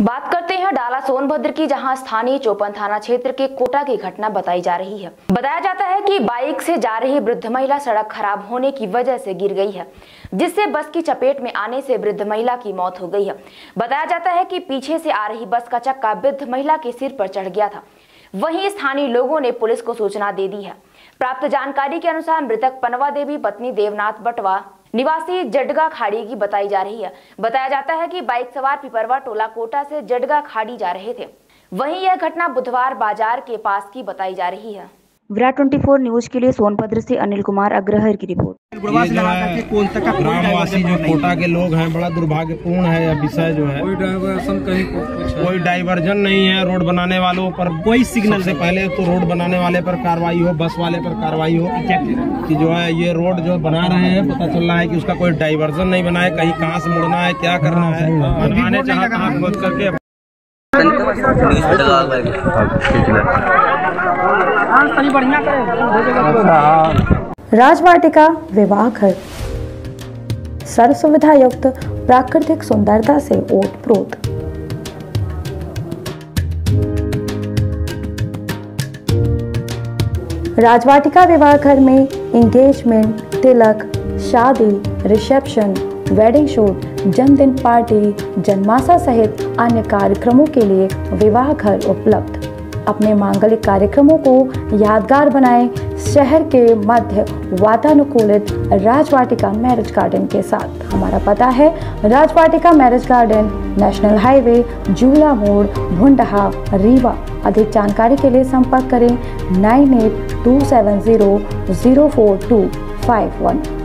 बात करते हैं डाला सोनभद्र की, जहां स्थानीय चौपन थाना क्षेत्र के कोटा की घटना बताई जा रही है। बताया जाता है कि बाइक से जा रही वृद्ध महिला सड़क खराब होने की वजह से गिर गई है, जिससे बस की चपेट में आने से वृद्ध महिला की मौत हो गई है। बताया जाता है कि पीछे से आ रही बस का चक्का वृद्ध महिला के सिर पर चढ़ गया था। वहीं स्थानीय लोगों ने पुलिस को सूचना दे दी है। प्राप्त जानकारी के अनुसार मृतक पनवा देवी पत्नी देवनाथ बटवा निवासी जडगा खाड़ी की बताई जा रही है। बताया जाता है कि बाइक सवार पिपरवा टोला कोटा से जडगा खाड़ी जा रहे थे। वहीं यह घटना बुधवार बाजार के पास की बताई जा रही है। विराट 24 न्यूज के लिए सोनभद्र से अनिल कुमार अग्रहर की रिपोर्ट। ग्रामवासी जो कोटा के लोग हैं, बड़ा दुर्भाग्यपूर्ण है यह विषय जो है। कोई डाइवर्जन नहीं है रोड बनाने वालों पर, कोई सिग्नल से पहले तो रोड बनाने वाले पर कार्रवाई हो, बस वाले पर कार्रवाई हो कि जो है ये रोड जो बना रहे हैं पता चल रहा है कि उसका कोई डाइवर्जन नहीं बना है, कहीं कहाँ से मुड़ना है, क्या करना है, बनवाने जहाँ तहाँ खोद करके। राजवाटिका विवाह घर सर्व सुविधा युक्त प्राकृतिक सुंदरता से ओतप्रोत। राजवाटिका विवाह घर में एंगेजमेंट, तिलक, शादी, रिसेप्शन, वेडिंग शूट, जन्मदिन पार्टी, जन्माशा सहित अन्य कार्यक्रमों के लिए विवाह घर उपलब्ध। अपने मांगलिक कार्यक्रमों को यादगार बनाएं शहर के मध्य वातानुकूलित राजवाटिका मैरिज गार्डन के साथ। हमारा पता है Rajvatika marriage garden, national highway, Jula मोड़, भुंडहा, रीवा। अधिक जानकारी के लिए संपर्क करें 9827004251।